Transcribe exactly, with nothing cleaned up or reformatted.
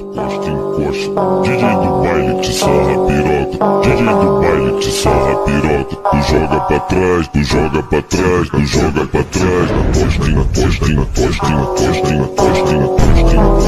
encosta, encosta. D J do baile te sarra piroca. D J do baile te sarra piroca. Tu joga pra trás, tu joga pra trás, tu joga pra trás. Encosta, encosta, encosta, encosta, encosta, encosta, encosta.